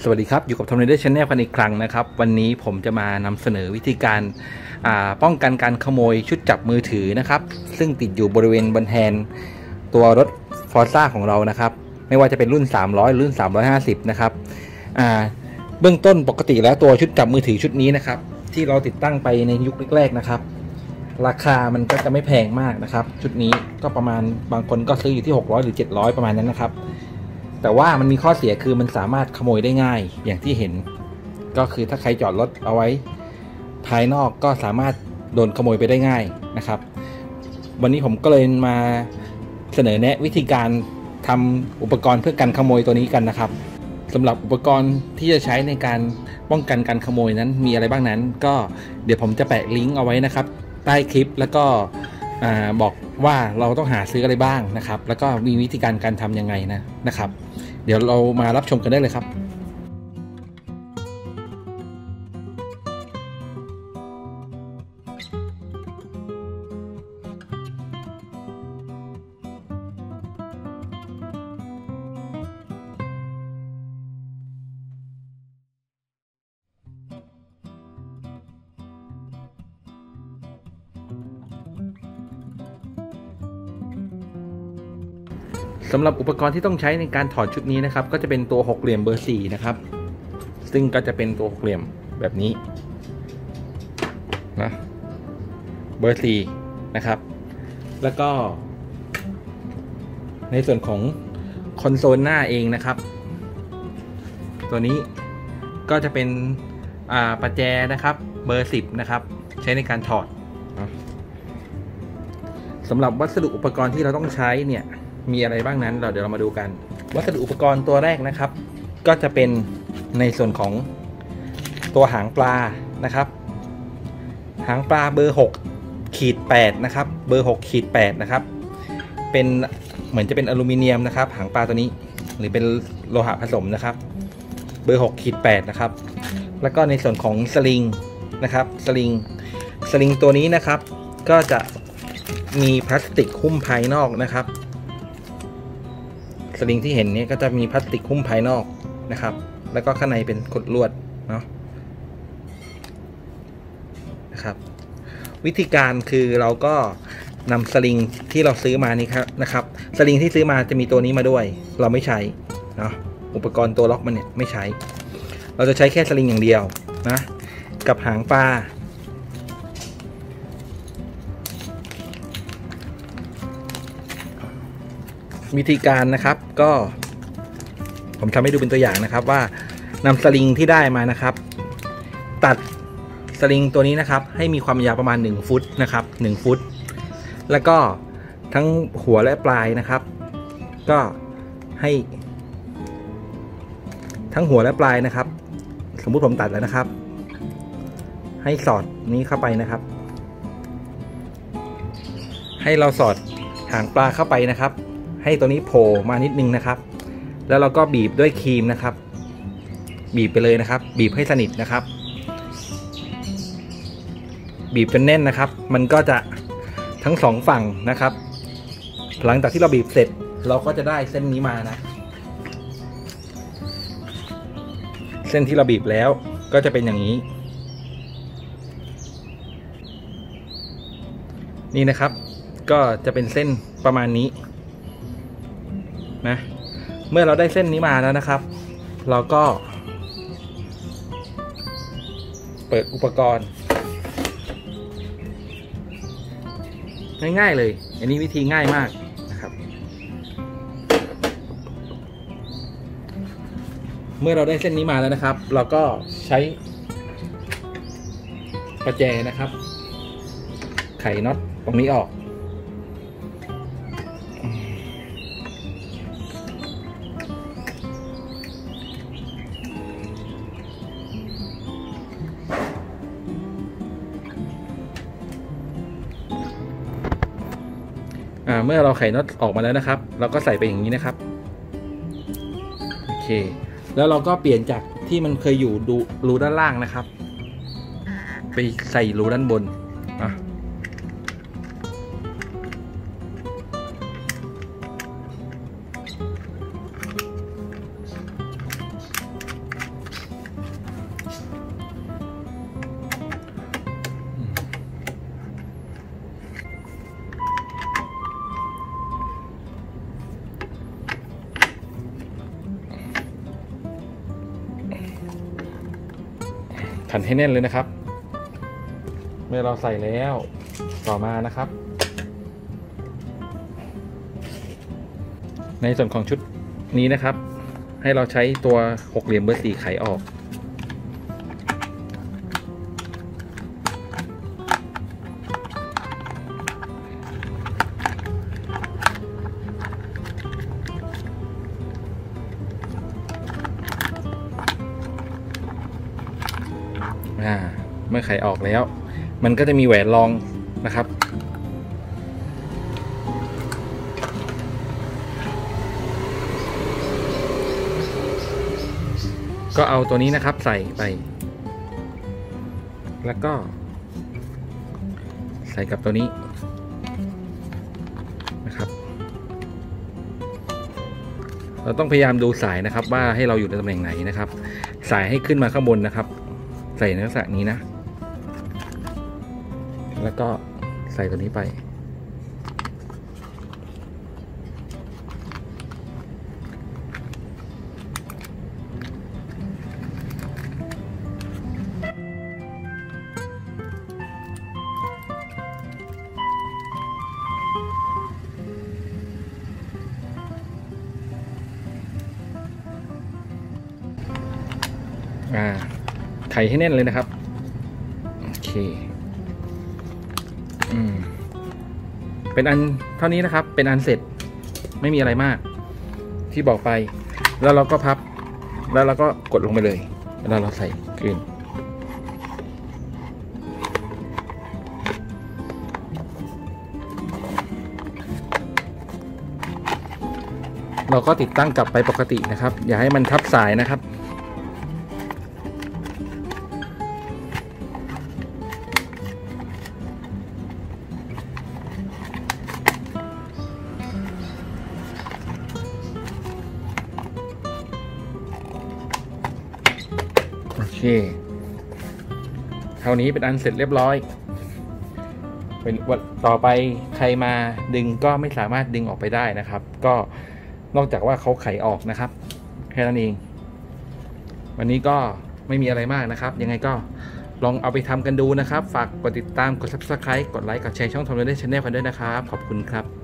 สวัสดีครับอยู่กับ Tom Raider Channel กันอีกครั้งนะครับวันนี้ผมจะมานำเสนอวิธีการป้องกันการขโมยชุดจับมือถือนะครับซึ่งติดอยู่บริเวณบนแฮนด์ตัวรถ Forza ของเรานะครับไม่ว่าจะเป็นรุ่น300หรือรุ่น350นะครับเบื้องต้นปกติแล้วตัวชุดจับมือถือชุดนี้นะครับที่เราติดตั้งไปในยุคแรกๆนะครับราคามันก็จะไม่แพงมากนะครับชุดนี้ก็ประมาณบางคนก็ซื้ออยู่ที่600หรือ700ประมาณนั้นนะครับแต่ว่ามันมีข้อเสียคือมันสามารถขโมยได้ง่ายอย่างที่เห็นก็คือถ้าใครจอดรถเอาไว้ภายนอกก็สามารถโดนขโมยไปได้ง่ายนะครับวันนี้ผมก็เลยมาเสนอแนะวิธีการทำอุปกรณ์เพื่อกันขโมยตัวนี้กันนะครับสำหรับอุปกรณ์ที่จะใช้ในการป้องกันการขโมยนั้นมีอะไรบ้างนั้นก็เดี๋ยวผมจะแปะลิงก์เอาไว้นะครับใต้คลิปแล้วก็บอกว่าเราต้องหาซื้ออะไรบ้างนะครับแล้วก็มีวิธีการทำยังไงนะครับเดี๋ยวเรามารับชมกันได้เลยครับสำหรับอุปกรณ์ที่ต้องใช้ในการถอดชุดนี้นะครับก็จะเป็นตัว6เหลี่ยมเบอร์4นะครับซึ่งก็จะเป็นตัว6เหลี่ยมแบบนี้นะเบอร์4นะครับแล้วก็ในส่วนของคอนโซลหน้าเองนะครับตัวนี้ก็จะเป็นประแจนะครับเบอร์10นะครับใช้ในการถอดสำหรับวัสดุอุปกรณ์ที่เราต้องใช้เนี่ยมีอะไรบ้างนั้นเดี๋ยวเรามาดูกันวัสดุอุปกรณ์ตัวแรกนะครับก็จะเป็นในส่วนของตัวหางปลานะครับหางปลาเบอร์6-8นะครับเบอร์6-8นะครับเป็นเหมือนจะเป็นอลูมิเนียมนะครับหางปลาตัวนี้หรือเป็นโลหะผสมนะครับเบอร์6-8นะครับแล้วก็ในส่วนของสลิงนะครับสลิงตัวนี้นะครับก็จะมีพลาสติกหุ้มภายนอกนะครับสลิงที่เห็นนี้ก็จะมีพลาสติกหุ้มภายนอกนะครับแล้วก็ข้างในเป็นขดลวดเนาะนะครับวิธีการคือเราก็นำสลิงที่เราซื้อมานี่ครับนะครับสลิงที่ซื้อมาจะมีตัวนี้มาด้วยเราไม่ใช้เนาะอุปกรณ์ตัวล็อกมันเนี่ยไม่ใช้เราจะใช้แค่สลิงอย่างเดียวนะกับหางปลาวิธีการนะครับก็ผมทำให้ดูเป็นตัวอย่างนะครับว่านำสลิงที่ได้มานะครับตัดสลิงตัวนี้นะครับให้มีความยาวประมาณ1ฟุตนะครับ1ฟุตแล้วก็ทั้งหัวและปลายนะครับก็ให้ทั้งหัวและปลายนะครับสมมุติผมตัดแล้วนะครับให้สอดนี้เข้าไปนะครับให้เราสอดหางปลาเข้าไปนะครับให้ตัวนี้โผล่มานิดนึงนะครับแล้วเราก็บีบด้วยครีมนะครับบีบไปเลยนะครับบีบให้สนิทนะครับบีบจนแน่นนะครับมันก็จะทั้ง2ฝั่งนะครับหลังจากที่เราบีบเสร็จเราก็จะได้เส้นนี้มานะเส้นที่เราบีบแล้วก็จะเป็นอย่างนี้นี่นะครับก็จะเป็นเส้นประมาณนี้นะเมื่อเราได้เส้นนี้มาแล้วนะครับเราก็เปิดอุปกรณ์ง่ายๆเลยอันนี้วิธีง่ายมากนะครับเมื่อเราได้เส้นนี้มาแล้วนะครับเราก็ใช้ประแจนะครับไขน็อตตรงนี้ออกเมื่อเราไขน็อตออกมาแล้วนะครับเราก็ใส่ไปอย่างนี้นะครับโอเคแล้วเราก็เปลี่ยนจากที่มันเคยอยู่รูด้านล่างนะครับไปใส่รูด้านบนขันให้แน่นเลยนะครับเมื่อเราใส่แล้วต่อมานะครับในส่วนของชุดนี้นะครับให้เราใช้ตัวหกเหลี่ยมเบอร์4ไขออกเมื่อไขออกแล้วมันก็จะมีแหวนรองนะครับก็เอาตัวนี้นะครับใส่ไปแล้วก็ใส่กับตัวนี้นะครับเราต้องพยายามดูสายนะครับว่าให้เราอยู่ในตำแหน่งไหนนะครับสายให้ขึ้นมาข้างบนนะครับใส่ในลักษณะนี้นะแล้วก็ใส่ตัวนี้ไปไขให้แน่นเลยนะครับโอเคเป็นอันเท่านี้นะครับเป็นอันเสร็จไม่มีอะไรมากที่บอกไปแล้วเราก็พับแล้วเราก็กดลงไปเลยแล้วเราใส่คืนเราก็ติดตั้งกลับไปปกตินะครับอย่าให้มันทับสายนะครับโอเคเท่านี้เป็นอันเสร็จเรียบร้อยเป็นต่อไปใครมาดึงก็ไม่สามารถดึงออกไปได้นะครับก็นอกจากว่าเขาไขออกนะครับแค่นั้นเองวันนี้ก็ไม่มีอะไรมากนะครับยังไงก็ลองเอาไปทำกันดูนะครับฝากกดติดตามกด Subscribe กดไลค์กดแชร์ช่องทอมเรนเดอร์ชาแนลกันด้วยนะครับขอบคุณครับ